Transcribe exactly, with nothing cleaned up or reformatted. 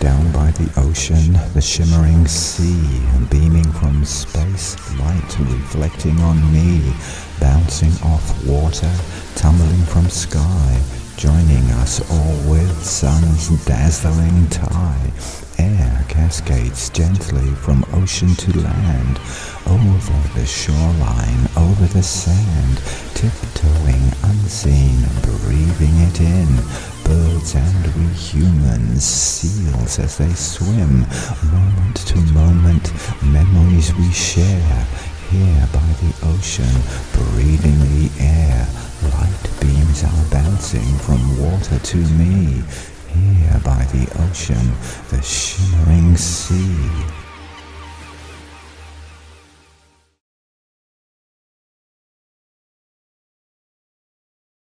Down by the ocean, the shimmering sea, beaming from space, light reflecting on me, bouncing off water, tumbling from sky, joining us all with sun's dazzling tie. Air cascades gently from ocean to land, over the shoreline, over the sand, tiptoeing unseen, breathing it in. Birds and we humans, seals as they swim, moment to moment, memories we share. Here by the ocean, breathing the air, light beams are bouncing from water to me. Here by the ocean, the shimmering sea.